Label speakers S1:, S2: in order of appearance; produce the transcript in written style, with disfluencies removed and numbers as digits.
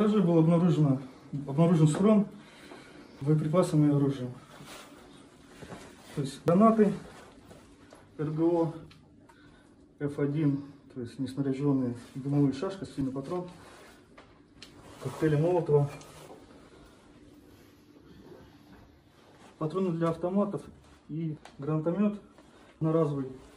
S1: гараже был обнаружен схрон с боеприпасами и оружием. То есть гранаты РГО F1, то есть неснаряженные, дымовые шашка, стильный патрон, коктейли Молотова, патроны для автоматов и гранатомет одноразовый